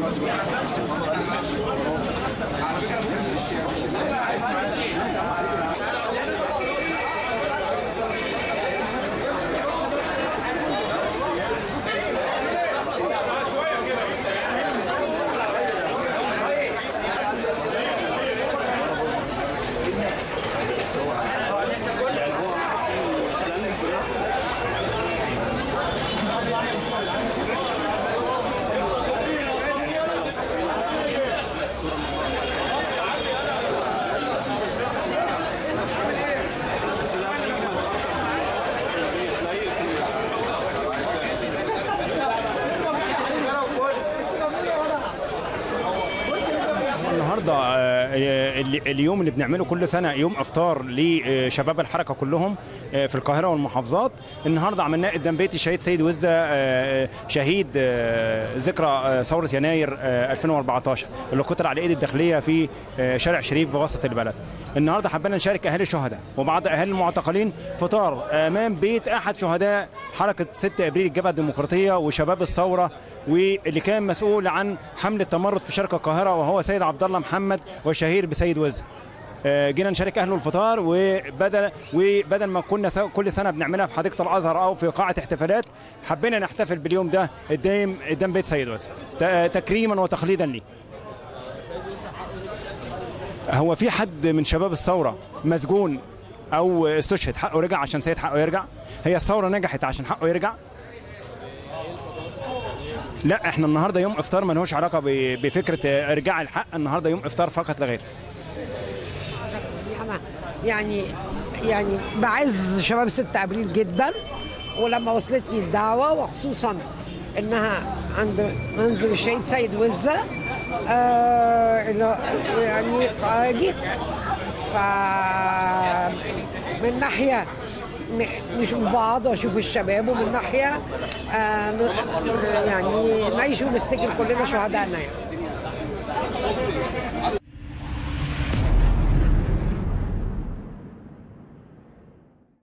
النهارده اليوم اللي بنعمله كل سنه يوم افطار لشباب الحركه كلهم في القاهره والمحافظات. النهارده عملناه قدام بيت الشهيد سيد وزة، شهيد ذكرى ثوره يناير 2014 اللي قتل على ايد الداخليه في شارع شريف بوسط البلد. النهارده حبينا نشارك اهالي الشهداء وبعض اهالي المعتقلين فطار امام بيت احد شهداء حركه 6 ابريل الجبهه الديمقراطيه وشباب الثوره، واللي كان مسؤول عن حمله التمرد في شرق القاهره وهو سيد عبد الله محمد والشهير بسيد وزة. جينا نشارك اهله الفطار، وبدل ما كنا كل سنه بنعملها في حديقه الازهر او في قاعه احتفالات، حبينا نحتفل باليوم ده قدام بيت سيد وزة تكريما وتخليدا ليه. هو في حد من شباب الثوره مسجون او استشهد حقه رجع عشان سيد حقه يرجع؟ هي الثوره نجحت عشان حقه يرجع؟ لا، احنا النهارده يوم افطار ملهوش علاقه بفكره ارجاع الحق، النهارده يوم افطار فقط لا غير. يعني بعز شباب 6 ابريل جدا، ولما وصلتني الدعوه وخصوصا انها عند منزل الشهيد سيد وزة يعني جيت. من ناحيه نشوف بعض واشوف الشباب، ومن ناحيه يعني نعيش ونفتكر كلنا شهدائنا يعني.